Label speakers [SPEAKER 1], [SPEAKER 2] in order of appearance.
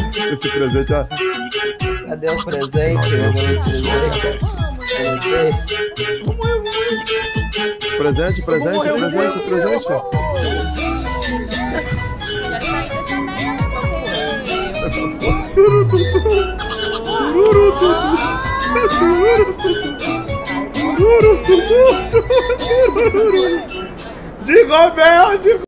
[SPEAKER 1] Esse presente, ó.
[SPEAKER 2] Cadê o presente?
[SPEAKER 1] Presente, presente, presente, presente. Jingle Bell,